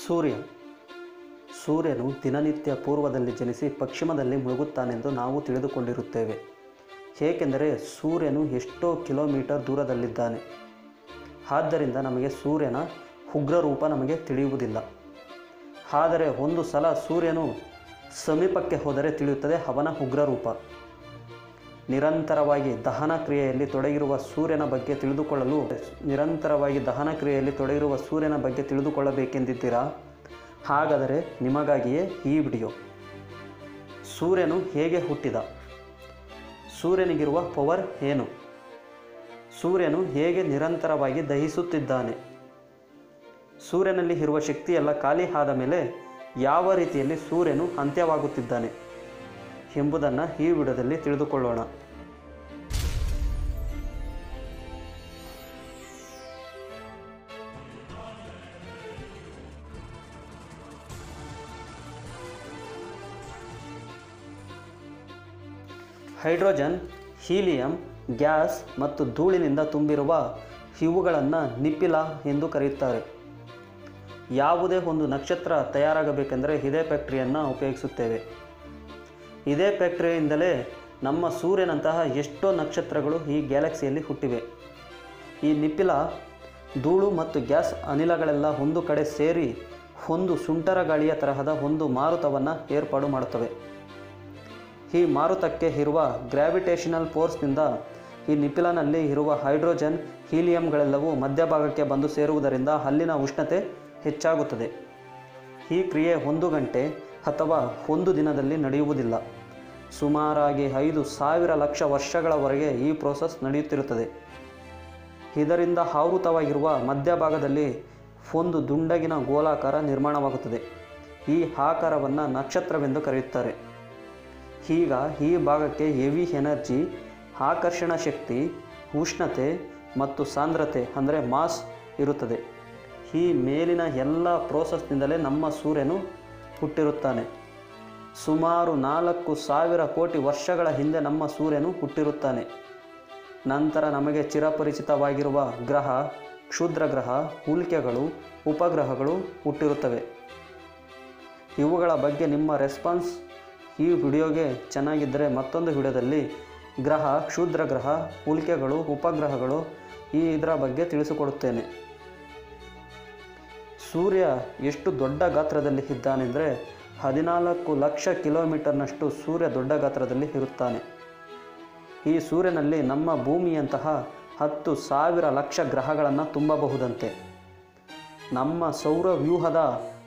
ಸೂರ್ಯನು ದಿನನಿತ್ಯ ಪೂರ್ವದಲ್ಲಿ ಜನಿಸಿ ಪಶ್ಚಿಮದಲ್ಲಿ ಮುಳುಗುತ್ತಾನೆಂದು ನಾವು ತಿಳಿದುಕೊಂಡಿರುತ್ತೇವೆ. ಏಕೆಂದರೆ ಸೂರ್ಯನು ಎಷ್ಟೋ ಕಿಲೋಮೀಟರ್ ದೂರದಲ್ಲಿದ್ದಾನೆ. ಆದ್ದರಿಂದ ನಮಗೆ ಸೂರ್ಯನ ಉಗ್ರರೂಪ ನಮಗೆ ತಿಳಿಯುವುದಿಲ್ಲ. ಆದರೆ ಒಂದು ಸಲ ಸೂರ್ಯನು ಸಮೀಪಕ್ಕೆ ಹೋದರೆ ತಿಳಿಯುತ್ತದೆ ಅವನ ಉಗ್ರರೂಪ. ನಿರಂತರವಾಗಿ ದಹನ ಕ್ರಿಯೆಯಲ್ಲಿ ತೊಡಗಿರುವ ಸೂರ್ಯನ ಬಗ್ಗೆ ತಿಳಿದುಕೊಳ್ಳಬೇಕೆಂದಿದ್ದೀರಾ? ಹಾಗಾದರೆ ನಿಮಗಾಗಿಯೇ ಈ ವಿಡಿಯೋ. ಸೂರ್ಯನು ಹೇಗೆ ಹುಟ್ಟಿದ? ಸೂರ್ಯನಿಗಿರುವ ಪವರ್ ಏನು? ಸೂರ್ಯನು ಹೇಗೆ ನಿರಂತರವಾಗಿ ದಹಿಸುತ್ತಿದ್ದಾನೆ? ಸೂರ್ಯನಲ್ಲಿ ಇರುವ ಶಕ್ತಿಯೆಲ್ಲ ಖಾಲಿ ಆದ ಮೇಲೆ ಯಾವ ರೀತಿಯಲ್ಲಿ ಸೂರ್ಯನು ಅಂತ್ಯವಾಗುತ್ತಿದ್ದಾನೆ ಎಂಬುದನ್ನು ಈ ವಿಡಿಯೋದಲ್ಲಿ ತಿಳಿದುಕೊಳ್ಳೋಣ. ಹೈಡ್ರೋಜನ್, ಹೀಲಿಯಂ, ಗ್ಯಾಸ್ ಮತ್ತು ಧೂಳಿನಿಂದ ತುಂಬಿರುವ ಇವುಗಳನ್ನು ನಿಪಿಲ ಎಂದು ಕರೆಯುತ್ತಾರೆ. ಯಾವುದೇ ಒಂದು ನಕ್ಷತ್ರ ತಯಾರಾಗಬೇಕೆಂದರೆ ಇದೇ ಫ್ಯಾಕ್ಟರಿಯನ್ನು ಉಪಯೋಗಿಸುತ್ತೇವೆ. ಇದೇ ಫ್ಯಾಕ್ಟರಿಯಿಂದಲೇ ನಮ್ಮ ಸೂರ್ಯನಂತಹ ಎಷ್ಟೋ ನಕ್ಷತ್ರಗಳು ಈ ಗ್ಯಾಲಕ್ಸಿಯಲ್ಲಿ ಹುಟ್ಟಿವೆ. ಈ ನಿಪಿಲ, ಧೂಳು ಮತ್ತು ಗ್ಯಾಸ್ ಅನಿಲಗಳೆಲ್ಲ ಒಂದು ಕಡೆ ಸೇರಿ ಒಂದು ಸುಂಟರ ಗಾಳಿಯ ತರಹದ ಒಂದು ಮಾರುತವನ್ನು ಏರ್ಪಾಡು ಮಾಡುತ್ತವೆ. ಈ ಮಾರುತಕ್ಕೆ ಇರುವ ಗ್ರಾವಿಟೇಷನಲ್ ಫೋರ್ಸ್ನಿಂದ ಈ ನಿಪಿಲನಲ್ಲಿ ಇರುವ ಹೈಡ್ರೋಜನ್, ಹೀಲಿಯಂಗಳೆಲ್ಲವೂ ಮಧ್ಯಭಾಗಕ್ಕೆ ಬಂದು ಸೇರುವುದರಿಂದ ಅಲ್ಲಿನ ಉಷ್ಣತೆ ಹೆಚ್ಚಾಗುತ್ತದೆ. ಈ ಕ್ರಿಯೆ 1 ಗಂಟೆ ಅಥವಾ 1 ದಿನದಲ್ಲಿ ನಡೆಯುವುದಿಲ್ಲ. ಸುಮಾರಾಗಿ 5,000 ಲಕ್ಷ ವರ್ಷಗಳವರೆಗೆ ಈ ಪ್ರೋಸೆಸ್ ನಡೆಯುತ್ತಿರುತ್ತದೆ. ಇದರಿಂದ ಆವೃತವಾಗಿರುವ ಮಧ್ಯಭಾಗದಲ್ಲಿ ಒಂದು ದುಂಡಗಿನ ಗೋಲಾಕಾರ ನಿರ್ಮಾಣವಾಗುತ್ತದೆ. ಈ ಆಕಾರವನ್ನು ನಕ್ಷತ್ರವೆಂದು ಕರೆಯುತ್ತಾರೆ. ಈಗ ಈ ಭಾಗಕ್ಕೆ ಹೆವಿ ಎನರ್ಜಿ, ಆಕರ್ಷಣ ಶಕ್ತಿ, ಉಷ್ಣತೆ ಮತ್ತು ಸಾಂದ್ರತೆ ಅಂದರೆ ಮಾಸ್ ಇರುತ್ತದೆ. ಈ ಮೇಲಿನ ಎಲ್ಲ ಪ್ರೋಸೆಸ್ನಿಂದಲೇ ನಮ್ಮ ಸೂರ್ಯನು ಹುಟ್ಟಿರುತ್ತಾನೆ. ಸುಮಾರು 4,000 ಕೋಟಿ ವರ್ಷಗಳ ಹಿಂದೆ ನಮ್ಮ ಸೂರ್ಯನು ಹುಟ್ಟಿರುತ್ತಾನೆ. ನಂತರ ನಮಗೆ ಚಿರಪರಿಚಿತವಾಗಿರುವ ಗ್ರಹ, ಕ್ಷುದ್ರ ಗ್ರಹ, ಉಲ್ಕೆಗಳು, ಉಪಗ್ರಹಗಳು ಹುಟ್ಟಿರುತ್ತವೆ. ಇವುಗಳ ಬಗ್ಗೆ ನಿಮ್ಮ ರೆಸ್ಪಾನ್ಸ್ ಈ ವಿಡಿಯೋಗೆ ಚೆನ್ನಾಗಿದ್ದರೆ ಮತ್ತೊಂದು ವಿಡಿಯೋದಲ್ಲಿ ಗ್ರಹ, ಕ್ಷುದ್ರ ಗ್ರಹ, ಉಲ್ಕೆಗಳು, ಉಪಗ್ರಹಗಳು ಇದರ ಬಗ್ಗೆ ತಿಳಿಸಿಕೊಡುತ್ತೇನೆ. ಸೂರ್ಯ ಎಷ್ಟು ದೊಡ್ಡ ಗಾತ್ರದಲ್ಲಿ ಇದ್ದಾನೆಂದರೆ 14 ಲಕ್ಷ ಕಿಲೋಮೀಟರ್ನಷ್ಟು ಸೂರ್ಯ ದೊಡ್ಡ ಗಾತ್ರದಲ್ಲಿ ಇರುತ್ತಾನೆ. ಈ ಸೂರ್ಯನಲ್ಲಿ ನಮ್ಮ ಭೂಮಿಯಂತಹ 10,000 ಲಕ್ಷ ಗ್ರಹಗಳನ್ನು ತುಂಬಬಹುದಂತೆ. ನಮ್ಮ ಸೌರವ್ಯೂಹದ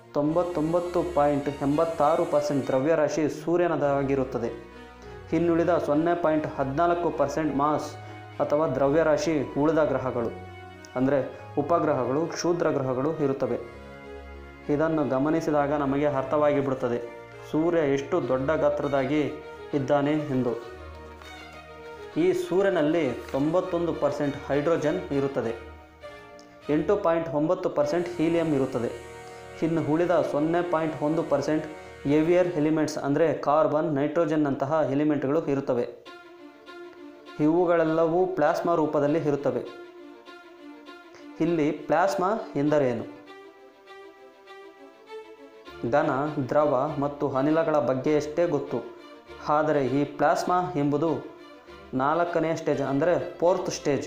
99.86% ದ್ರವ್ಯರಾಶಿ ಸೂರ್ಯನದಾಗಿರುತ್ತದೆ. ಇನ್ನುಳಿದ 0.14% ಮಾಸ್ ಅಥವಾ ದ್ರವ್ಯರಾಶಿ ಉಳಿದ ಗ್ರಹಗಳು ಅಂದರೆ ಉಪಗ್ರಹಗಳು, ಕ್ಷುದ್ರ ಗ್ರಹಗಳು ಇರುತ್ತವೆ. ಇದನ್ನು ಗಮನಿಸಿದಾಗ ನಮಗೆ ಅರ್ಥವಾಗಿಬಿಡುತ್ತದೆ ಸೂರ್ಯ ಎಷ್ಟು ದೊಡ್ಡ ಗಾತ್ರದಾಗಿ ಇದ್ದಾನೆ ಎಂದು. ಈ ಸೂರ್ಯನಲ್ಲಿ 91% ಹೈಡ್ರೋಜನ್ ಇರುತ್ತದೆ, 8.9% ಹೀಲಿಯಂ ಇರುತ್ತದೆ. ಇನ್ನು ಉಳಿದ 0.1% ಹೆವಿಯರ್ ಎಲಿಮೆಂಟ್ಸ್ ಅಂದರೆ ಕಾರ್ಬನ್, ನೈಟ್ರೋಜನ್ನಂತಹ ಎಲಿಮೆಂಟ್ಗಳು ಇರುತ್ತವೆ. ಇವುಗಳೆಲ್ಲವೂ ಪ್ಲಾಸ್ಮಾ ರೂಪದಲ್ಲಿ ಇರುತ್ತವೆ. ಇಲ್ಲಿ ಪ್ಲಾಸ್ಮಾ ಎಂದರೇನು? ಘನ, ದ್ರವ ಮತ್ತು ಅನಿಲಗಳ ಬಗ್ಗೆಯಷ್ಟೇ ಗೊತ್ತು. ಆದರೆ ಈ ಪ್ಲಾಸ್ಮಾ ಎಂಬುದು 4ನೇ ಸ್ಟೇಜ್ ಅಂದರೆ 4th ಸ್ಟೇಜ್.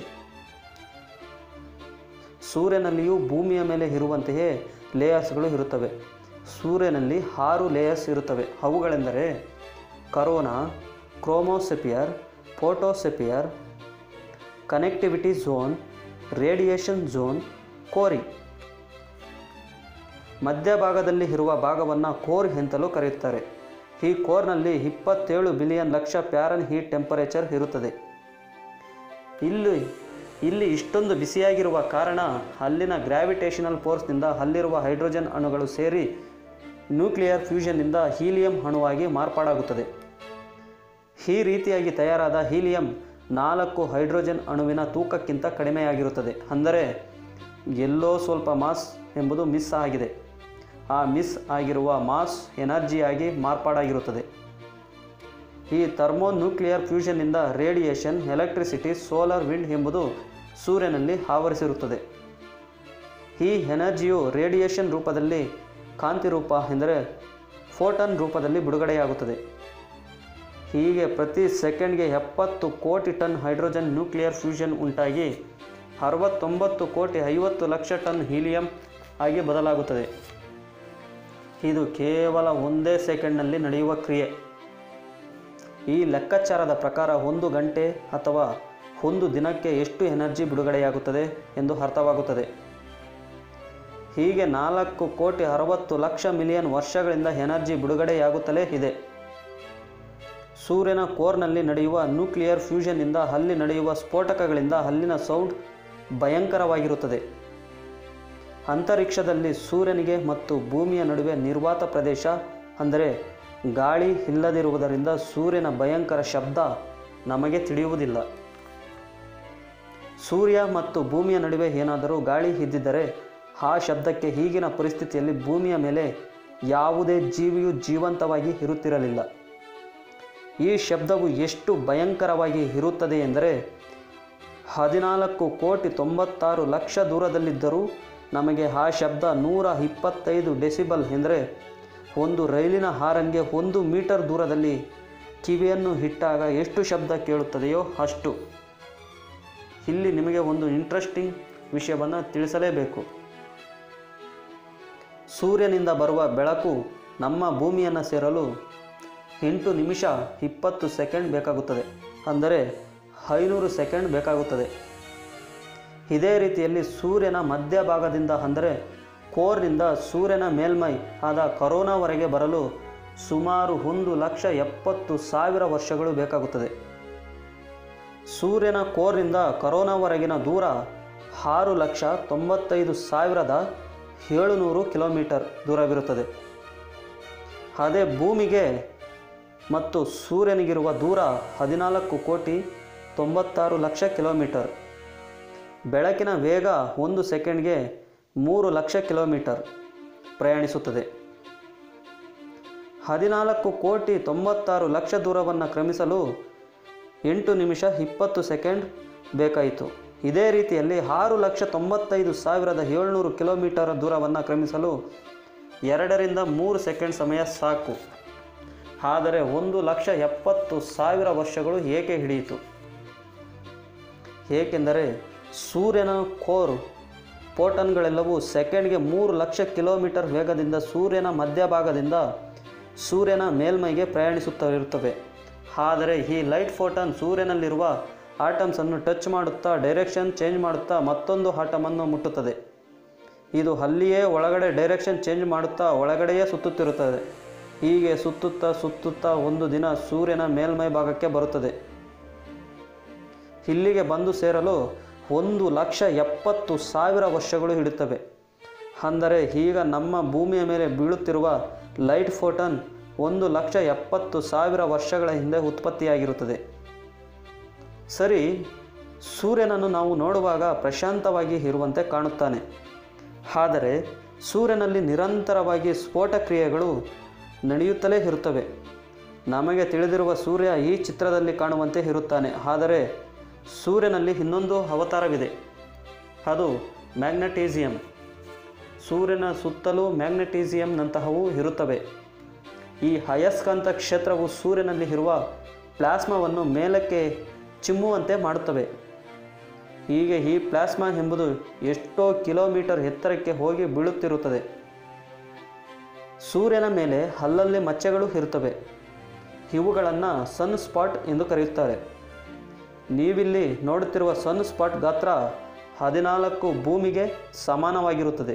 ಸೂರ್ಯನಲ್ಲಿಯೂ ಭೂಮಿಯ ಮೇಲೆ ಇರುವಂತೆಯೇ ಲೇಯರ್ಸ್ಗಳು ಇರುತ್ತವೆ. ಸೂರ್ಯನಲ್ಲಿ 6 ಲೇಯರ್ಸ್ ಇರುತ್ತವೆ. ಅವುಗಳೆಂದರೆ corona, chromosphere, photosphere, connectivity zone, radiation zone, core. ಮಧ್ಯಭಾಗದಲ್ಲಿ ಇರುವ ಭಾಗವನ್ನು ಕೋರ್ ಎಂತಲೂ ಕರೆಯುತ್ತಾರೆ. ಈ ಕೋರ್ನಲ್ಲಿ 27 billion lakh fahrenheit temperature ಇರುತ್ತದೆ. ಇಲ್ಲಿ ಇಷ್ಟೊಂದು ಬಿಸಿಯಾಗಿರುವ ಕಾರಣ ಅಲ್ಲಿನ ಗ್ರಾವಿಟೇಷನಲ್ ಫೋರ್ಸ್ನಿಂದ ಅಲ್ಲಿರುವ ಹೈಡ್ರೋಜನ್ ಅಣುಗಳು ಸೇರಿ ನ್ಯೂಕ್ಲಿಯರ್ ಫ್ಯೂಷನ್ನಿಂದ ಹೀಲಿಯಂ ಅಣುವಾಗಿ ಮಾರ್ಪಾಡಾಗುತ್ತದೆ. ಈ ರೀತಿಯಾಗಿ ತಯಾರಾದ ಹೀಲಿಯಂ 4 ಹೈಡ್ರೋಜನ್ ಅಣುವಿನ ತೂಕಕ್ಕಿಂತ ಕಡಿಮೆಯಾಗಿರುತ್ತದೆ. ಅಂದರೆ ಎಲ್ಲೋ ಸ್ವಲ್ಪ ಮಾಸ್ ಎಂಬುದು ಮಿಸ್ ಆಗಿದೆ. ಆ ಮಿಸ್ ಆಗಿರುವ ಮಾಸ್ ಎನರ್ಜಿಯಾಗಿ ಮಾರ್ಪಾಡಾಗಿರುತ್ತದೆ. ಈ ಥರ್ಮೋನ್ಯೂಕ್ಲಿಯರ್ ಫ್ಯೂಷನ್ನಿಂದ ರೇಡಿಯೇಷನ್, ಎಲೆಕ್ಟ್ರಿಸಿಟಿ, ಸೋಲಾರ್ ವಿಂಡ್ ಎಂಬುದು ಸೂರ್ಯನಲ್ಲಿ ಆವರಿಸಿರುತ್ತದೆ. ಈ ಎನರ್ಜಿಯು ರೇಡಿಯೇಷನ್ ರೂಪದಲ್ಲಿ ಕಾಂತಿ ರೂಪ ಎಂದರೆ ಫೋಟಾನ್ ರೂಪದಲ್ಲಿ ಬಿಡುಗಡೆಯಾಗುತ್ತದೆ. ಹೀಗೆ ಪ್ರತಿ ಸೆಕೆಂಡ್ಗೆ 70 ಕೋಟಿ ಟನ್ ಹೈಡ್ರೋಜನ್ ನ್ಯೂಕ್ಲಿಯರ್ ಫ್ಯೂಷನ್ ಉಂಟಾಗಿ 69 ಕೋಟಿ 50 ಲಕ್ಷ ಟನ್ ಹೀಲಿಯಂ ಆಗಿ ಬದಲಾಗುತ್ತದೆ. ಇದು ಕೇವಲ ಒಂದೇ ಸೆಕೆಂಡ್ನಲ್ಲಿ ನಡೆಯುವ ಕ್ರಿಯೆ. ಈ ಲೆಕ್ಕಾಚಾರದ ಪ್ರಕಾರ 1 ಗಂಟೆ ಅಥವಾ 1 ದಿನಕ್ಕೆ ಎಷ್ಟು ಎನರ್ಜಿ ಬಿಡುಗಡೆಯಾಗುತ್ತದೆ ಎಂದು ಅರ್ಥವಾಗುತ್ತದೆ. ಹೀಗೆ 4 ಕೋಟಿ 60 ಲಕ್ಷ ಮಿಲಿಯನ್ ವರ್ಷಗಳಿಂದ ಎನರ್ಜಿ ಬಿಡುಗಡೆಯಾಗುತ್ತಲೇ ಇದೆ. ಸೂರ್ಯನ ಕೋರ್ನಲ್ಲಿ ನಡೆಯುವ ನ್ಯೂಕ್ಲಿಯರ್ ಫ್ಯೂಷನ್ನಿಂದ ಅಲ್ಲಿ ನಡೆಯುವ ಸ್ಫೋಟಕಗಳಿಂದ ಅಲ್ಲಿನ ಸೌಂಡ್ ಭಯಂಕರವಾಗಿರುತ್ತದೆ. ಅಂತರಿಕ್ಷದಲ್ಲಿ ಸೂರ್ಯನಿಗೆ ಮತ್ತು ಭೂಮಿಯ ನಡುವೆ ನಿರ್ವಾತ ಪ್ರದೇಶ ಅಂದರೆ ಗಾಳಿ ಇಲ್ಲದಿರುವುದರಿಂದ ಸೂರ್ಯನ ಭಯಂಕರ ಶಬ್ದ ನಮಗೆ ತಿಳಿಯುವುದಿಲ್ಲ. ಸೂರ್ಯ ಮತ್ತು ಭೂಮಿಯ ನಡುವೆ ಏನಾದರೂ ಗಾಳಿ ಇದ್ದಿದ್ದರೆ ಆ ಶಬ್ದಕ್ಕೆ ಈಗಿನ ಪರಿಸ್ಥಿತಿಯಲ್ಲಿ ಭೂಮಿಯ ಮೇಲೆ ಯಾವುದೇ ಜೀವಿಯು ಜೀವಂತವಾಗಿ ಇರುತ್ತಿರಲಿಲ್ಲ. ಈ ಶಬ್ದವು ಎಷ್ಟು ಭಯಂಕರವಾಗಿ ಇರುತ್ತದೆ ಎಂದರೆ 14 ಕೋಟಿ 96 ಲಕ್ಷ ದೂರದಲ್ಲಿದ್ದರೂ ನಮಗೆ ಆ ಶಬ್ದ 125 ಡೆಸಿಬಲ್ ಎಂದರೆ ಒಂದು ರೈಲಿನ ಹಾರನ್ಗೆ 1 ಮೀಟರ್ ದೂರದಲ್ಲಿ ಕಿವಿಯನ್ನು ಇಟ್ಟಾಗ ಎಷ್ಟು ಶಬ್ದ ಕೇಳುತ್ತದೆಯೋ ಅಷ್ಟು. ಇಲ್ಲಿ ನಿಮಗೆ ಒಂದು ಇಂಟ್ರೆಸ್ಟಿಂಗ್ ವಿಷಯವನ್ನು ತಿಳಿಸಲೇಬೇಕು. ಸೂರ್ಯನಿಂದ ಬರುವ ಬೆಳಕು ನಮ್ಮ ಭೂಮಿಯನ್ನು ಸೇರಲು 8 ನಿಮಿಷ 20 ಸೆಕೆಂಡ್ ಬೇಕಾಗುತ್ತದೆ, ಅಂದರೆ 500 ಸೆಕೆಂಡ್ ಬೇಕಾಗುತ್ತದೆ. ಇದೇ ರೀತಿಯಲ್ಲಿ ಸೂರ್ಯನ ಮಧ್ಯಭಾಗದಿಂದ ಅಂದರೆ ಕೋರ್ನಿಂದ ಸೂರ್ಯನ ಮೇಲ್ಮೈ ಆದ ಕರೋನಾವರೆಗೆ ಬರಲು ಸುಮಾರು 1,70,000 ವರ್ಷಗಳು ಬೇಕಾಗುತ್ತದೆ. ಸೂರ್ಯನ ಕೋರ್ನಿಂದ ಕರೋನಾವರೆಗಿನ ದೂರ 6,95,700 ಕಿಲೋಮೀಟರ್ ದೂರವಿರುತ್ತದೆ. ಅದೇ ಭೂಮಿಗೆ ಮತ್ತು ಸೂರ್ಯನಿಗಿರುವ ದೂರ 14 ಕೋಟಿ 96 ಲಕ್ಷ ಕಿಲೋಮೀಟರ್. ಬೆಳಕಿನ ವೇಗ 1 ಸೆಕೆಂಡ್ಗೆ 3 ಲಕ್ಷ ಕಿಲೋಮೀಟರ್ ಪ್ರಯಾಣಿಸುತ್ತದೆ. 14 ಕೋಟಿ 96 ಲಕ್ಷ ದೂರವನ್ನು ಕ್ರಮಿಸಲು 8 ನಿಮಿಷ 20 ಸೆಕೆಂಡ್ ಬೇಕಾಯಿತು. ಇದೇ ರೀತಿಯಲ್ಲಿ 6,95,700 ಕಿಲೋಮೀಟರ್ ದೂರವನ್ನು ಕ್ರಮಿಸಲು 2 ರಿಂದ 3 ಸೆಕೆಂಡ್ ಸಮಯ ಸಾಕು. ಆದರೆ 1,70,000 ವರ್ಷಗಳು ಏಕೆ ಹಿಡಿಯಿತು? ಏಕೆಂದರೆ ಸೂರ್ಯನ ಕೋರ್ ಫೋಟಾನ್ಗಳೆಲ್ಲವೂ ಸೆಕೆಂಡ್ಗೆ 3 ಲಕ್ಷ ಕಿಲೋಮೀಟರ್ ವೇಗದಿಂದ ಸೂರ್ಯನ ಮಧ್ಯಭಾಗದಿಂದ ಸೂರ್ಯನ ಮೇಲ್ಮೈಗೆ ಪ್ರಯಾಣಿಸುತ್ತಿರುತ್ತವೆ. ಆದರೆ ಈ ಲೈಟ್ ಫೋಟಾನ್ ಸೂರ್ಯನಲ್ಲಿರುವ ಆಟಮ್ಸನ್ನು ಟಚ್ ಮಾಡುತ್ತಾ ಡೈರೆಕ್ಷನ್ ಚೇಂಜ್ ಮಾಡುತ್ತಾ ಮತ್ತೊಂದು ಆಟಮನ್ನು ಮುಟ್ಟುತ್ತದೆ. ಇದು ಅಲ್ಲಿಯೇ ಒಳಗಡೆ ಡೈರೆಕ್ಷನ್ ಚೇಂಜ್ ಮಾಡುತ್ತಾ ಒಳಗಡೆಯೇ ಸುತ್ತುತ್ತಿರುತ್ತದೆ. ಹೀಗೆ ಸುತ್ತುತ್ತಾ ಸುತ್ತುತ್ತಾ ಒಂದು ದಿನ ಸೂರ್ಯನ ಮೇಲ್ಮೈ ಭಾಗಕ್ಕೆ ಬರುತ್ತದೆ. ಇಲ್ಲಿಗೆ ಬಂದು ಸೇರಲು 1,70,000 ವರ್ಷಗಳು ಹಿಡಿಯುತ್ತವೆ. ಅಂದರೆ ಈಗ ನಮ್ಮ ಭೂಮಿಯ ಮೇಲೆ ಬೀಳುತ್ತಿರುವ ಲೈಟ್ ಫೋಟಾನ್ 1,70,000 ವರ್ಷಗಳ ಹಿಂದೆ ಉತ್ಪತ್ತಿಯಾಗಿರುತ್ತದೆ. ಸರಿ, ಸೂರ್ಯನನ್ನು ನಾವು ನೋಡುವಾಗ ಪ್ರಶಾಂತವಾಗಿ ಇರುವಂತೆ ಕಾಣುತ್ತಾನೆ. ಆದರೆ ಸೂರ್ಯನಲ್ಲಿ ನಿರಂತರವಾಗಿ ಸ್ಫೋಟ ಕ್ರಿಯೆಗಳು ನಡೆಯುತ್ತಲೇ ಇರುತ್ತವೆ. ನಮಗೆ ತಿಳಿದಿರುವ ಸೂರ್ಯ ಈ ಚಿತ್ರದಲ್ಲಿ ಕಾಣುವಂತೆ ಇರುತ್ತಾನೆ. ಆದರೆ ಸೂರ್ಯನಲ್ಲಿ ಇನ್ನೊಂದು ಅವತಾರವಿದೆ, ಅದು ಮ್ಯಾಗ್ನೆಟಿಸಿಯಂ. ಸೂರ್ಯನ ಸುತ್ತಲೂ ಮ್ಯಾಗ್ನೆಟಿಸಿಯಂನಂತಹವು ಇರುತ್ತವೆ. ಈ ಅಯಸ್ಕಾಂತ ಕ್ಷೇತ್ರವು ಸೂರ್ಯನಲ್ಲಿ ಇರುವ ಪ್ಲಾಸ್ಮಾವನ್ನು ಮೇಲಕ್ಕೆ ಚಿಮ್ಮುವಂತೆ ಮಾಡುತ್ತವೆ. ಹೀಗೆ ಈ ಪ್ಲಾಸ್ಮಾ ಎಂಬುದು ಎಷ್ಟೋ ಕಿಲೋಮೀಟರ್ ಎತ್ತರಕ್ಕೆ ಹೋಗಿ ಬೀಳುತ್ತಿರುತ್ತದೆ. ಸೂರ್ಯನ ಮೇಲೆ ಅಲ್ಲಲ್ಲಿ ಮಚ್ಚೆಗಳು ಇರುತ್ತವೆ. ಇವುಗಳನ್ನು ಸನ್ ಸ್ಪಾಟ್ ಎಂದು ಕರೆಯುತ್ತಾರೆ. ನೀವಿಲ್ಲಿ ನೋಡುತ್ತಿರುವ ಸನ್ ಸ್ಪಾಟ್ ಗಾತ್ರ 14 ಭೂಮಿಗೆ ಸಮಾನವಾಗಿರುತ್ತದೆ.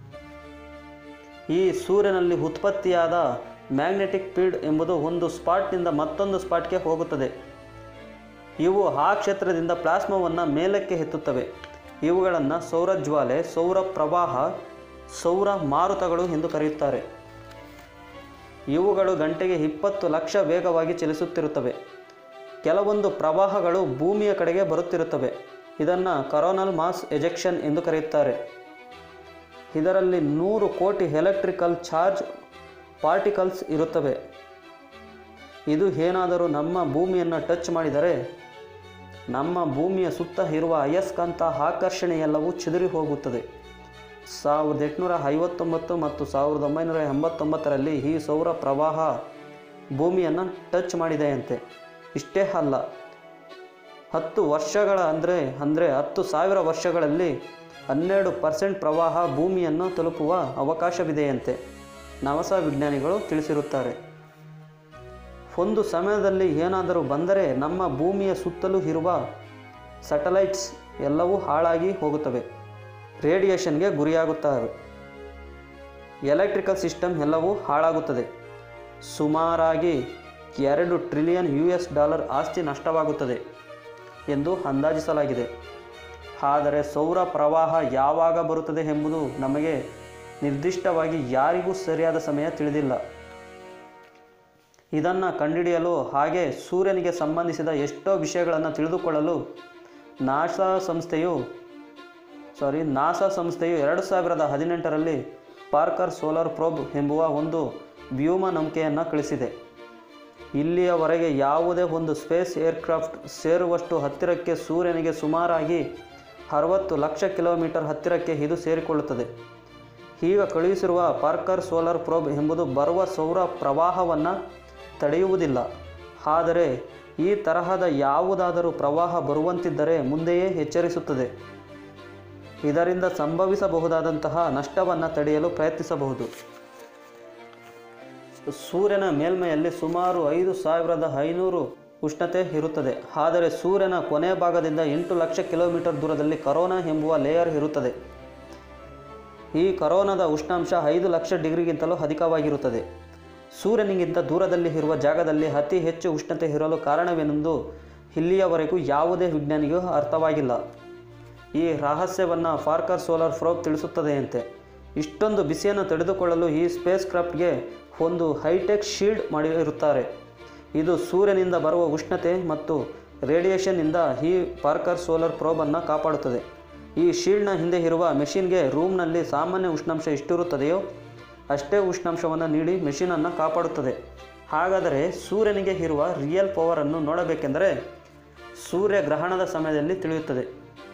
ಈ ಸೂರ್ಯನಲ್ಲಿ ಉತ್ಪತ್ತಿಯಾದ ಮ್ಯಾಗ್ನೆಟಿಕ್ ಫೀಲ್ಡ್ ಎಂಬುದು ಒಂದು ಸ್ಪಾಟ್ನಿಂದ ಮತ್ತೊಂದು ಸ್ಪಾಟ್ಗೆ ಹೋಗುತ್ತದೆ. ಇವು ಆ ಕ್ಷೇತ್ರದಿಂದ ಪ್ಲಾಸ್ಮಾವನ್ನು ಮೇಲಕ್ಕೆ ಎತ್ತುತ್ತವೆ. ಇವುಗಳನ್ನು ಸೌರಜ್ವಾಲೆ, ಸೌರ ಪ್ರವಾಹ, ಸೌರ ಮಾರುತಗಳು ಎಂದು ಕರೆಯುತ್ತಾರೆ. ಇವುಗಳು ಗಂಟೆಗೆ 20 ಲಕ್ಷ ವೇಗವಾಗಿ ಚಲಿಸುತ್ತಿರುತ್ತವೆ. ಕೆಲವೊಂದು ಪ್ರವಾಹಗಳು ಭೂಮಿಯ ಕಡೆಗೆ ಬರುತ್ತಿರುತ್ತವೆ. ಇದನ್ನು ಕರೋನಲ್ ಮಾಸ್ ಎಜೆಕ್ಷನ್ ಎಂದು ಕರೆಯುತ್ತಾರೆ. ಇದರಲ್ಲಿ 100 ಕೋಟಿ ಎಲೆಕ್ಟ್ರಿಕಲ್ ಚಾರ್ಜ್ ಪಾರ್ಟಿಕಲ್ಸ್ ಇರುತ್ತವೆ. ಇದು ಏನಾದರೂ ನಮ್ಮ ಭೂಮಿಯನ್ನು ಟಚ್ ಮಾಡಿದರೆ ನಮ್ಮ ಭೂಮಿಯ ಸುತ್ತ ಇರುವ ಅಯಸ್ಕಾಂತ ಆಕರ್ಷಣೆಯೆಲ್ಲವೂ ಚಿದುರಿ ಹೋಗುತ್ತದೆ. 1859 ಮತ್ತು 1989ರಲ್ಲಿ ಈ ಸೌರ ಪ್ರವಾಹ ಭೂಮಿಯನ್ನು ಟಚ್ ಮಾಡಿದೆಯಂತೆ. ಇಷ್ಟೇ ಅಲ್ಲ, 10 ವರ್ಷಗಳ ಅಂದರೆ 10,000 ವರ್ಷಗಳಲ್ಲಿ 12% ಪ್ರವಾಹ ಭೂಮಿಯನ್ನು ತಲುಪುವ ಅವಕಾಶವಿದೆಯಂತೆ ನಾಸಾ ವಿಜ್ಞಾನಿಗಳು ತಿಳಿಸಿರುತ್ತಾರೆ. ಒಂದು ಸಮಯದಲ್ಲಿ ಏನಾದರೂ ಬಂದರೆ ನಮ್ಮ ಭೂಮಿಯ ಸುತ್ತಲೂ ಇರುವ ಸ್ಯಾಟಲೈಟ್ಸ್ ಎಲ್ಲವೂ ಹಾಳಾಗಿ ಹೋಗುತ್ತವೆ, ರೇಡಿಯೇಷನ್ಗೆ ಗುರಿಯಾಗುತ್ತವೆ, ಎಲೆಕ್ಟ್ರಿಕಲ್ ಸಿಸ್ಟಮ್ ಎಲ್ಲವೂ ಹಾಳಾಗುತ್ತದೆ. ಸುಮಾರಾಗಿ $2 ಟ್ರಿಲಿಯನ್ ಆಸ್ತಿ ನಷ್ಟವಾಗುತ್ತದೆ ಎಂದು ಅಂದಾಜಿಸಲಾಗಿದೆ. ಆದರೆ ಸೌರ ಪ್ರವಾಹ ಯಾವಾಗ ಬರುತ್ತದೆ ಎಂಬುದು ನಮಗೆ ನಿರ್ದಿಷ್ಟವಾಗಿ ಯಾರಿಗೂ ಸರಿಯಾದ ಸಮಯ ತಿಳಿದಿಲ್ಲ. ಇದನ್ನು ಕಂಡುಹಿಡಿಯಲು ಹಾಗೆ ಸೂರ್ಯನಿಗೆ ಸಂಬಂಧಿಸಿದ ಎಷ್ಟೋ ವಿಷಯಗಳನ್ನು ತಿಳಿದುಕೊಳ್ಳಲು ನಾಸಾ ಸಂಸ್ಥೆಯು 2018ರಲ್ಲಿ ಪಾರ್ಕರ್ ಸೋಲಾರ್ ಪ್ರೋಬ್ ಎಂಬುವ ಒಂದು ವ್ಯೋಮ ನೌಕೆಯನ್ನು ಕಳಿಸಿದೆ. ಇಲ್ಲಿಯವರೆಗೆ ಯಾವುದೇ ಒಂದು ಸ್ಪೇಸ್ ಏರ್ಕ್ರಾಫ್ಟ್ ಸೇರುವಷ್ಟು ಹತ್ತಿರಕ್ಕೆ ಸೂರ್ಯನಿಗೆ ಸುಮಾರಾಗಿ 60 ಲಕ್ಷ ಕಿಲೋಮೀಟರ್ ಹತ್ತಿರಕ್ಕೆ ಇದು ಸೇರಿಕೊಳ್ಳುತ್ತದೆ. ಈಗ ಕಳುಹಿಸಿರುವ ಪಾರ್ಕರ್ ಸೋಲಾರ್ ಪ್ರೋಬ್ ಎಂಬುದು ಬರುವ ಸೌರ ಪ್ರವಾಹವನ್ನು ತಡೆಯುವುದಿಲ್ಲ. ಆದರೆ ಈ ತರಹದ ಯಾವುದಾದರೂ ಪ್ರವಾಹ ಬರುವಂತಿದ್ದರೆ ಮುಂದೆಯೇ ಎಚ್ಚರಿಸುತ್ತದೆ. ಇದರಿಂದ ಸಂಭವಿಸಬಹುದಾದಂತಹ ನಷ್ಟವನ್ನು ತಡೆಯಲು ಪ್ರಯತ್ನಿಸಬಹುದು. ಸೂರ್ಯನ ಮೇಲ್ಮೈಯಲ್ಲಿ ಸುಮಾರು 5,500 ಉಷ್ಣತೆ ಇರುತ್ತದೆ. ಆದರೆ ಸೂರ್ಯನ ಕೊನೆ ಭಾಗದಿಂದ 8 ಲಕ್ಷ ಕಿಲೋಮೀಟರ್ ದೂರದಲ್ಲಿ ಕರೋನಾ ಎಂಬುವ ಲೇಯರ್ ಇರುತ್ತದೆ. ಈ ಕರೋನಾದ ಉಷ್ಣಾಂಶ 5 ಲಕ್ಷ ಡಿಗ್ರಿಗಿಂತಲೂ ಅಧಿಕವಾಗಿರುತ್ತದೆ. ಸೂರ್ಯನಿಗಿಂತ ದೂರದಲ್ಲಿ ಇರುವ ಜಾಗದಲ್ಲಿ ಅತಿ ಹೆಚ್ಚು ಉಷ್ಣತೆ ಇರಲು ಕಾರಣವೇನೆಂದು ಇಲ್ಲಿಯವರೆಗೂ ಯಾವುದೇ ವಿಜ್ಞಾನಿಗೂ ಅರ್ಥವಾಗಿಲ್ಲ. ಈ ರಹಸ್ಯವನ್ನು ಪಾರ್ಕರ್ ಸೋಲಾರ್ ಪ್ರೋಬ್ ತಿಳಿಸುತ್ತದೆಯಂತೆ. ಇಷ್ಟೊಂದು ಬಿಸಿಯನ್ನು ತಡೆದುಕೊಳ್ಳಲು ಈ ಸ್ಪೇಸ್ ಕ್ರಾಫ್ಟ್ಗೆ ಒಂದು ಹೈಟೆಕ್ ಶೀಲ್ಡ್ ಮಾಡಿರುತ್ತಾರೆ. ಇದು ಸೂರ್ಯನಿಂದ ಬರುವ ಉಷ್ಣತೆ ಮತ್ತು ರೇಡಿಯೇಷನ್ನಿಂದ ಈ ಪಾರ್ಕರ್ ಸೋಲಾರ್ ಪ್ರೋಬನ್ನು ಕಾಪಾಡುತ್ತದೆ. ಈ ಶೀಲ್ಡ್ನ ಹಿಂದೆ ಇರುವ ಮೆಷಿನ್ಗೆ ರೂಮ್ನಲ್ಲಿ ಸಾಮಾನ್ಯ ಉಷ್ಣಾಂಶ ಎಷ್ಟಿರುತ್ತದೆಯೋ ಅಷ್ಟೇ ಉಷ್ಣಾಂಶವನ್ನು ನೀಡಿ ಮೆಷಿನನ್ನು ಕಾಪಾಡುತ್ತದೆ. ಹಾಗಾದರೆ ಸೂರ್ಯನಿಗೆ ಇರುವ ರಿಯಲ್ ಪವರನ್ನು ನೋಡಬೇಕೆಂದರೆ ಸೂರ್ಯಗ್ರಹಣದ ಸಮಯದಲ್ಲಿ ತಿಳಿಯುತ್ತದೆ.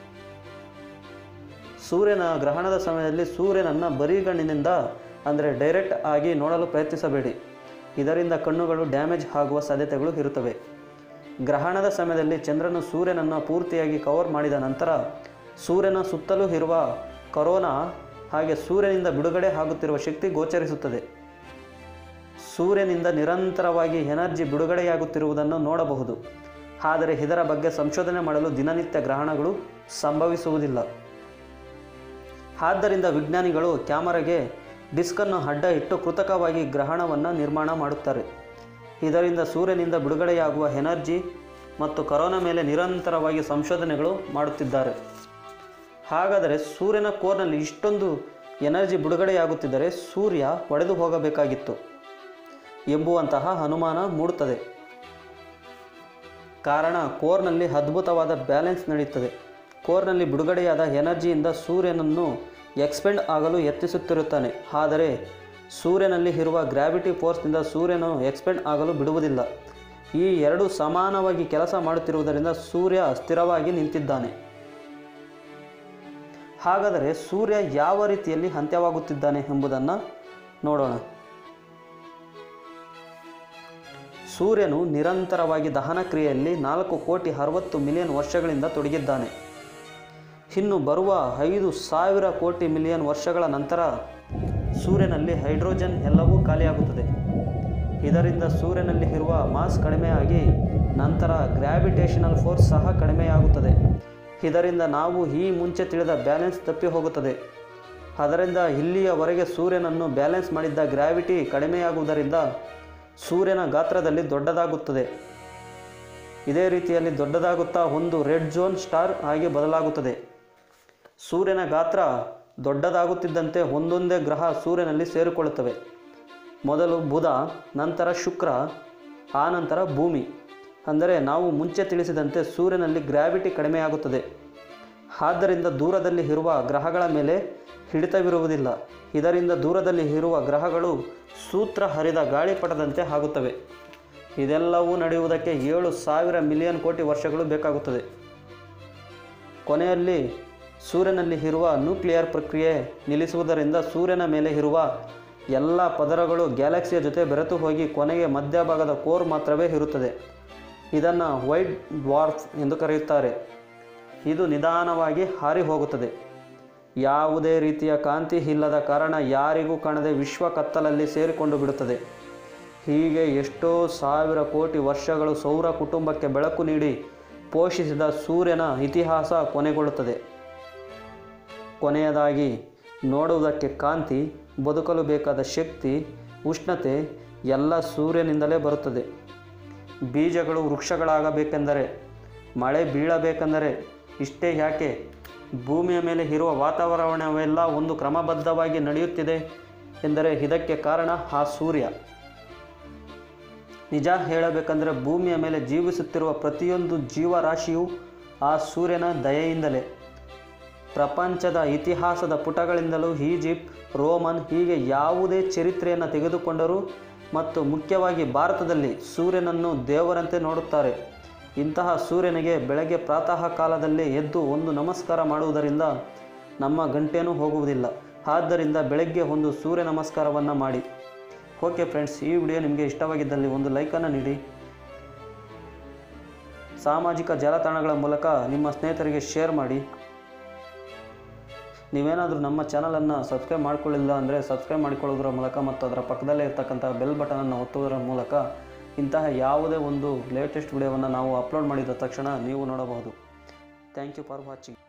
ಸೂರ್ಯನ ಗ್ರಹಣದ ಸಮಯದಲ್ಲಿ ಸೂರ್ಯನನ್ನು ಬರಿಗಣ್ಣಿನಿಂದ ಅಂದರೆ ಡೈರೆಕ್ಟ್ ಆಗಿ ನೋಡಲು ಪ್ರಯತ್ನಿಸಬೇಡಿ. ಇದರಿಂದ ಕಣ್ಣುಗಳು ಡ್ಯಾಮೇಜ್ ಆಗುವ ಸಾಧ್ಯತೆಗಳು ಇರುತ್ತವೆ. ಗ್ರಹಣದ ಸಮಯದಲ್ಲಿ ಚಂದ್ರನು ಸೂರ್ಯನನ್ನು ಪೂರ್ತಿಯಾಗಿ ಕವರ್ ಮಾಡಿದ ನಂತರ ಸೂರ್ಯನ ಸುತ್ತಲೂ ಇರುವ ಕರೋನಾ ಹಾಗೆ ಸೂರ್ಯನಿಂದ ಬಿಡುಗಡೆ ಆಗುತ್ತಿರುವ ಶಕ್ತಿ ಗೋಚರಿಸುತ್ತದೆ. ಸೂರ್ಯನಿಂದ ನಿರಂತರವಾಗಿ ಎನರ್ಜಿ ಬಿಡುಗಡೆಯಾಗುತ್ತಿರುವುದನ್ನು ನೋಡಬಹುದು. ಆದರೆ ಇದರ ಬಗ್ಗೆ ಸಂಶೋಧನೆ ಮಾಡಲು ದಿನನಿತ್ಯ ಗ್ರಹಣಗಳು ಸಂಭವಿಸುವುದಿಲ್ಲ. ಆದ್ದರಿಂದ ವಿಜ್ಞಾನಿಗಳು ಕ್ಯಾಮರಾಗೆ ಡಿಸ್ಕನ್ನು ಅಡ್ಡ ಇಟ್ಟು ಕೃತಕವಾಗಿ ಗ್ರಹಣವನ್ನು ನಿರ್ಮಾಣ ಮಾಡುತ್ತಾರೆ. ಇದರಿಂದ ಸೂರ್ಯನಿಂದ ಬಿಡುಗಡೆಯಾಗುವ ಎನರ್ಜಿ ಮತ್ತು ಕರೋನಾ ಮೇಲೆ ನಿರಂತರವಾಗಿ ಸಂಶೋಧನೆಗಳು ಮಾಡುತ್ತಿದ್ದಾರೆ. ಹಾಗಾದರೆ ಸೂರ್ಯನ ಕೋರ್ನಲ್ಲಿ ಇಷ್ಟೊಂದು ಎನರ್ಜಿ ಬಿಡುಗಡೆಯಾಗುತ್ತಿದ್ದರೆ ಸೂರ್ಯ ಒಡೆದು ಹೋಗಬೇಕಾಗಿತ್ತು ಎಂಬುವಂತಹ ಅನುಮಾನ ಮೂಡುತ್ತದೆ. ಕಾರಣ ಕೋರ್ನಲ್ಲಿ ಅದ್ಭುತವಾದ ಬ್ಯಾಲೆನ್ಸ್ ನಡೆಯುತ್ತದೆ. ಕೋರ್ನಲ್ಲಿ ಬಿಡುಗಡೆಯಾದ ಎನರ್ಜಿಯಿಂದ ಸೂರ್ಯನನ್ನು ಎಕ್ಸ್ಪೆಂಡ್ ಆಗಲು ಯತ್ನಿಸುತ್ತಿರುತ್ತಾನೆ. ಆದರೆ ಸೂರ್ಯನಲ್ಲಿ ಇರುವ ಗ್ರಾವಿಟಿ ಫೋರ್ಸ್ನಿಂದ ಸೂರ್ಯನು ಎಕ್ಸ್ಪೆಂಡ್ ಆಗಲು ಬಿಡುವುದಿಲ್ಲ. ಈ ಎರಡು ಸಮಾನವಾಗಿ ಕೆಲಸ ಮಾಡುತ್ತಿರುವುದರಿಂದ ಸೂರ್ಯ ಸ್ಥಿರವಾಗಿ ನಿಂತಿದ್ದಾನೆ. ಹಾಗಾದರೆ ಸೂರ್ಯ ಯಾವ ರೀತಿಯಲ್ಲಿ ಅಂತ್ಯವಾಗುತ್ತಿದ್ದಾನೆ ಎಂಬುದನ್ನು ನೋಡೋಣ. ಸೂರ್ಯನು ನಿರಂತರವಾಗಿ ದಹನ ಕ್ರಿಯೆಯಲ್ಲಿ 4,60,00,000,000 ವರ್ಷಗಳಿಂದ ತೊಡಗಿದ್ದಾನೆ. ಇನ್ನು ಬರುವ 5,000 ಕೋಟಿ ಮಿಲಿಯನ್ ವರ್ಷಗಳ ನಂತರ ಸೂರ್ಯನಲ್ಲಿ ಹೈಡ್ರೋಜನ್ ಎಲ್ಲವೂ ಖಾಲಿಯಾಗುತ್ತದೆ. ಇದರಿಂದ ಸೂರ್ಯನಲ್ಲಿ ಇರುವ ಮಾಸ್ ಕಡಿಮೆಯಾಗಿ ನಂತರ ಗ್ರಾವಿಟೇಷನಲ್ ಫೋರ್ಸ್ ಸಹ ಕಡಿಮೆಯಾಗುತ್ತದೆ. ಇದರಿಂದ ನಾವು ಈ ಮುಂಚೆ ತಿಳಿದ ಬ್ಯಾಲೆನ್ಸ್ ತಪ್ಪಿ ಹೋಗುತ್ತದೆ. ಅದರಿಂದ ಇಲ್ಲಿಯವರೆಗೆ ಸೂರ್ಯನನ್ನು ಬ್ಯಾಲೆನ್ಸ್ ಮಾಡಿದ್ದ ಗ್ರಾವಿಟಿ ಕಡಿಮೆಯಾಗುವುದರಿಂದ ಸೂರ್ಯನ ಗಾತ್ರದಲ್ಲಿ ದೊಡ್ಡದಾಗುತ್ತದೆ. ಇದೇ ರೀತಿಯಲ್ಲಿ ದೊಡ್ಡದಾಗುತ್ತಾ ಒಂದು ರೆಡ್ ಝೋನ್ ಸ್ಟಾರ್ ಆಗಿ ಬದಲಾಗುತ್ತದೆ. ಸೂರ್ಯನ ಗಾತ್ರ ದೊಡ್ಡದಾಗುತ್ತಿದ್ದಂತೆ ಒಂದೊಂದೇ ಗ್ರಹ ಸೂರ್ಯನಲ್ಲಿ ಸೇರಿಕೊಳ್ಳುತ್ತವೆ. ಮೊದಲು ಬುಧ, ನಂತರ ಶುಕ್ರ, ಆನಂತರ ಭೂಮಿ. ಅಂದರೆ ನಾವು ಮುಂಚೆ ತಿಳಿಸಿದಂತೆ ಸೂರ್ಯನಲ್ಲಿ ಗ್ರಾವಿಟಿ ಕಡಿಮೆಯಾಗುತ್ತದೆ. ಆದ್ದರಿಂದ ದೂರದಲ್ಲಿ ಇರುವ ಗ್ರಹಗಳ ಮೇಲೆ ಹಿಡಿತವಿರುವುದಿಲ್ಲ. ಇದರಿಂದ ದೂರದಲ್ಲಿ ಇರುವ ಗ್ರಹಗಳು ಸೂತ್ರ ಹರಿದ ಗಾಳಿಪಟದಂತೆ ಆಗುತ್ತವೆ. ಇದೆಲ್ಲವೂ ನಡೆಯುವುದಕ್ಕೆ 7,000 ಮಿಲಿಯನ್ ಕೋಟಿ ವರ್ಷಗಳು ಬೇಕಾಗುತ್ತದೆ. ಕೊನೆಯಲ್ಲಿ ಸೂರ್ಯನಲ್ಲಿ ಇರುವ ನ್ಯೂಕ್ಲಿಯರ್ ಪ್ರಕ್ರಿಯೆ ನಿಲ್ಲಿಸುವುದರಿಂದ ಸೂರ್ಯನ ಮೇಲೆ ಇರುವ ಎಲ್ಲ ಪದರಗಳು ಗ್ಯಾಲಕ್ಸಿಯ ಜೊತೆ ಬೆರೆತು ಹೋಗಿ ಕೊನೆಗೆ ಮಧ್ಯಭಾಗದ ಕೋರ್ ಮಾತ್ರವೇ ಇರುತ್ತದೆ. ಇದನ್ನು ವೈಟ್ ಡ್ವಾರ್ಫ್ ಎಂದು ಕರೆಯುತ್ತಾರೆ. ಇದು ನಿಧಾನವಾಗಿ ಹಾರಿ ಹೋಗುತ್ತದೆ. ಯಾವುದೇ ರೀತಿಯ ಕಾಂತಿ ಇಲ್ಲದ ಕಾರಣ ಯಾರಿಗೂ ಕಾಣದೆ ವಿಶ್ವ ಕತ್ತಲಲ್ಲಿ ಸೇರಿಕೊಂಡು ಬಿಡುತ್ತದೆ. ಹೀಗೆ ಎಷ್ಟೋ ಸಾವಿರ ಕೋಟಿ ವರ್ಷಗಳು ಸೌರ ಕುಟುಂಬಕ್ಕೆ ಬೆಳಕು ನೀಡಿ ಪೋಷಿಸಿದ ಸೂರ್ಯನ ಇತಿಹಾಸ ಕೊನೆಗೊಳ್ಳುತ್ತದೆ. ಕೊನೆಯದಾಗಿ ನೋಡುವುದಕ್ಕೆ ಕಾಂತಿ, ಬದುಕಲು ಬೇಕಾದ ಶಕ್ತಿ, ಉಷ್ಣತೆ ಎಲ್ಲ ಸೂರ್ಯನಿಂದಲೇ ಬರುತ್ತದೆ. ಬೀಜಗಳು ವೃಕ್ಷಗಳಾಗಬೇಕೆಂದರೆ, ಮಳೆ ಬೀಳಬೇಕೆಂದರೆ ಇಷ್ಟೇ ಯಾಕೆ, ಭೂಮಿಯ ಮೇಲೆ ಇರುವ ವಾತಾವರಣವೆಲ್ಲ ಒಂದು ಕ್ರಮಬದ್ಧವಾಗಿ ನಡೆಯುತ್ತಿದೆ ಎಂದರೆ ಇದಕ್ಕೆ ಕಾರಣ ಆ ಸೂರ್ಯ. ನಿಜ ಹೇಳಬೇಕೆಂದರೆ ಭೂಮಿಯ ಮೇಲೆ ಜೀವಿಸುತ್ತಿರುವ ಪ್ರತಿಯೊಂದು ಜೀವರಾಶಿಯೂ ಆ ಸೂರ್ಯನ ದಯೆಯಿಂದಲೇ. ಪ್ರಪಂಚದ ಇತಿಹಾಸದ ಪುಟಗಳಿಂದಲೂ ಈಜಿಪ್ಟ್, ರೋಮನ್ ಹೀಗೆ ಯಾವುದೇ ಚರಿತ್ರೆಯನ್ನು ತೆಗೆದುಕೊಂಡರೂ ಮತ್ತು ಮುಖ್ಯವಾಗಿ ಭಾರತದಲ್ಲಿ ಸೂರ್ಯನನ್ನು ದೇವರಂತೆ ನೋಡುತ್ತಾರೆ. ಇಂತಹ ಸೂರ್ಯನಿಗೆ ಬೆಳಗ್ಗೆ ಪ್ರಾತಃ ಕಾಲದಲ್ಲಿ ಎದ್ದು ಒಂದು ನಮಸ್ಕಾರ ಮಾಡುವುದರಿಂದ ನಮ್ಮ ಗಂಟೆನೂ ಹೋಗುವುದಿಲ್ಲ. ಆದ್ದರಿಂದ ಬೆಳಗ್ಗೆ ಒಂದು ಸೂರ್ಯ ನಮಸ್ಕಾರವನ್ನು ಮಾಡಿ. ಓಕೆ ಫ್ರೆಂಡ್ಸ್, ಈ ವಿಡಿಯೋ ನಿಮಗೆ ಇಷ್ಟವಾಗಿದ್ದಲ್ಲಿ ಒಂದು ಲೈಕನ್ನು ನೀಡಿ. ಸಾಮಾಜಿಕ ಜಾಲತಾಣಗಳ ಮೂಲಕ ನಿಮ್ಮ ಸ್ನೇಹಿತರಿಗೆ ಶೇರ್ ಮಾಡಿ. ನೀವೇನಾದರೂ ನಮ್ಮ ಚಾನಲನ್ನು ಸಬ್ಸ್ಕ್ರೈಬ್ ಮಾಡಿಕೊಳ್ಳಿಲ್ಲ ಅಂದರೆ ಸಬ್ಸ್ಕ್ರೈಬ್ ಮಾಡಿಕೊಳ್ಳೋದ್ರ ಮೂಲಕ ಮತ್ತು ಅದರ ಪಕ್ಕದಲ್ಲೇ ಇರ್ತಕ್ಕಂಥ ಬೆಲ್ ಬಟನನ್ನು ಒತ್ತುವುದರ ಮೂಲಕ ಇಂತಹ ಯಾವುದೇ ಒಂದು ಲೇಟೆಸ್ಟ್ ವಿಡಿಯೋವನ್ನು ನಾವು ಅಪ್ಲೋಡ್ ಮಾಡಿದ ತಕ್ಷಣ ನೀವು ನೋಡಬಹುದು. Thank you for watching.